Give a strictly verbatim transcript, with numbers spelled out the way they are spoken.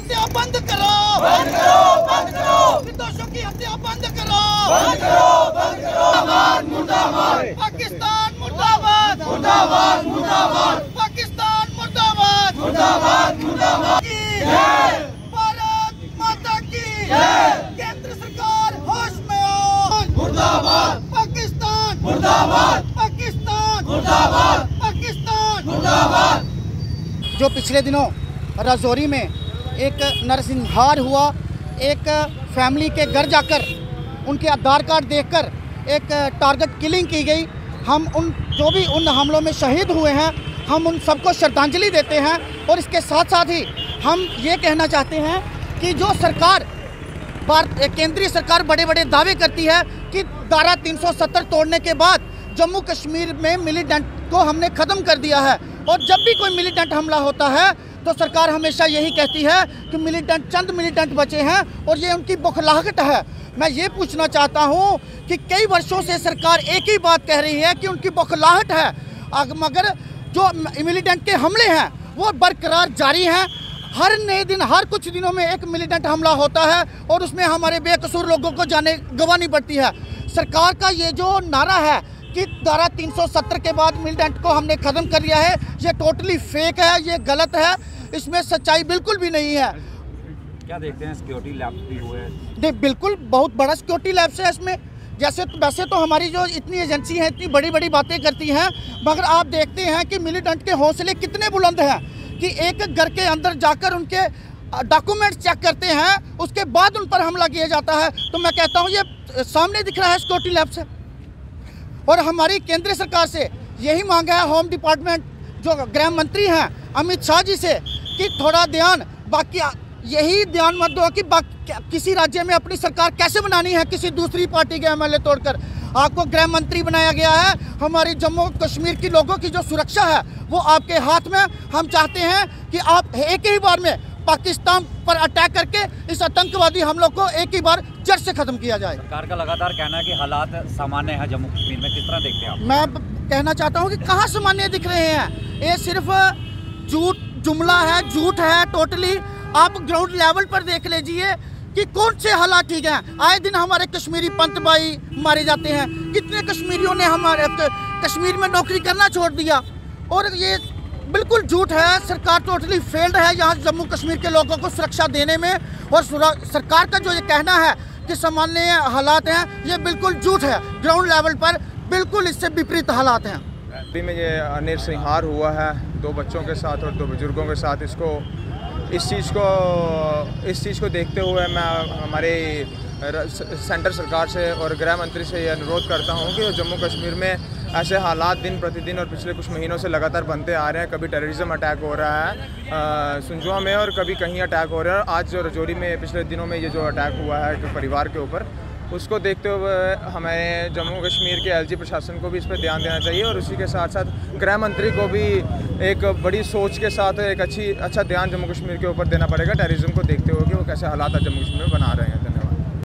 हत्या बंद करो, बंद करो, बंद करो। निर्दोषों की हत्या बंद करो, बंद करो, बंद करो। मुर्दाबाद, मुर्दाबाद। पाकिस्तान मुर्दाबाद, मुर्दाबाद, मुर्दाबाद। पाकिस्तान मुर्दाबाद, मुर्दाबाद, मुर्दाबाद। भारत माता की केंद्र सरकार होश में आओ। मुर्दाबाद पाकिस्तान, मुर्दाबाद पाकिस्तान, मुर्दाबाद पाकिस्तान, मुर्दाबाद। जो पिछले दिनों राजौरी में एक नरसंहार हुआ, एक फैमिली के घर जाकर उनके आधार कार्ड देखकर एक टारगेट किलिंग की गई। हम उन जो भी उन हमलों में शहीद हुए हैं, हम उन सबको श्रद्धांजलि देते हैं। और इसके साथ साथ ही हम ये कहना चाहते हैं कि जो सरकार भारत केंद्रीय सरकार बड़े बड़े दावे करती है कि धारा तीन सौ सत्तर तोड़ने के बाद जम्मू कश्मीर में मिलिटेंट को हमने ख़त्म कर दिया है, और जब भी कोई मिलिटेंट हमला होता है तो सरकार हमेशा यही कहती है कि मिलिटेंट चंद मिलिटेंट बचे हैं और ये उनकी बौखलाहट है। मैं ये पूछना चाहता हूँ कि कई वर्षों से सरकार एक ही बात कह रही है कि उनकी बौखलाहट है, मगर जो मिलिटेंट के हमले हैं वो बरकरार जारी हैं। हर नए दिन, हर कुछ दिनों में एक मिलिटेंट हमला होता है और उसमें हमारे बेकसूर लोगों को जाने गंवानी पड़ती है। सरकार का ये जो नारा है कि धारा तीन सौ सत्तर के बाद मिलिटेंट को हमने ख़त्म कर लिया है, ये टोटली फेक है, ये गलत है, इसमें सच्चाई बिल्कुल भी नहीं है। क्या देखते हैं, सिक्योरिटी लैब्स भी हुए हैं? देख, बिल्कुल बहुत बड़ा सिक्योरिटी लैब्स है इसमें। जैसे तो वैसे तो हमारी जो इतनी एजेंसी हैं इतनी बड़ी बड़ी बातें करती हैं, मगर आप देखते हैं कि मिलिटेंट के हौसले कितने बुलंद हैं कि एक घर के अंदर जाकर उनके डॉक्यूमेंट्स चेक करते हैं, उसके बाद उन पर हमला किया जाता है। तो मैं कहता हूँ ये सामने दिख रहा है सिक्योरिटी लैब से। और हमारी केंद्र सरकार से यही मांग है, होम डिपार्टमेंट जो गृह मंत्री हैं अमित शाह जी से, कि थोड़ा ध्यान, बाकी यही ध्यान मत दो कि किसी राज्य में अपनी सरकार कैसे बनानी है किसी दूसरी पार्टी के एम एल ए तोड़कर। आपको गृह मंत्री बनाया गया है, हमारी जम्मू कश्मीर की लोगों की जो सुरक्षा है वो आपके हाथ में। हम चाहते हैं कि आप एक ही बार में पाकिस्तान पर अटैक करके इस आतंकवादी हमलों को एक ही बार जड़ से खत्म किया जाए। सरकार का लगातार कहना है कि हालात सामान्य है जम्मू कश्मीर में, किस तरह देखते हैं आप? मैं कहना चाहता हूँ कि कहाँ सामान्य दिख रहे हैं, ये सिर्फ झूठ जुमला है, झूठ है टोटली। आप ग्राउंड लेवल पर देख लीजिए कि कौन से हालात ठीक हैं। आए दिन हमारे कश्मीरी पंत भाई मारे जाते हैं, कितने कश्मीरियों ने हमारे कश्मीर में नौकरी करना छोड़ दिया, और ये बिल्कुल झूठ है। सरकार टोटली फेल्ड है यहाँ जम्मू कश्मीर के लोगों को सुरक्षा देने में, और सरकार का जो ये कहना है कि सामान्य हालात हैं, ये बिल्कुल झूठ है। ग्राउंड लेवल पर बिल्कुल इससे विपरीत हालात हैं। अभी में ये नरसंहार हुआ है दो बच्चों के साथ और दो बुजुर्गों के साथ, इसको इस चीज़ को इस चीज़ को देखते हुए मैं हमारे सेंटर सरकार से और गृह मंत्री से ये अनुरोध करता हूँ कि जम्मू कश्मीर में ऐसे हालात दिन प्रतिदिन और पिछले कुछ महीनों से लगातार बनते आ रहे हैं। कभी टेररिज्म अटैक हो रहा है सुंजुआ में और कभी कहीं अटैक हो रहा है। आज जो राजौरी में पिछले दिनों में ये जो अटैक हुआ है जो परिवार के ऊपर, उसको देखते हुए हमें जम्मू कश्मीर के एलजी प्रशासन को भी इस पर ध्यान देना चाहिए, और उसी के साथ साथ गृह मंत्री को भी एक बड़ी सोच के साथ एक अच्छी अच्छा ध्यान जम्मू कश्मीर के ऊपर देना पड़ेगा टेररिज्म को देखते हुए कि वो कैसे हालात जम्मू कश्मीर में बना रहे हैं।